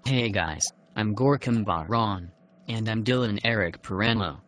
Hey guys, I'm Gorkem Baran. And I'm Dylan Eric Paramo.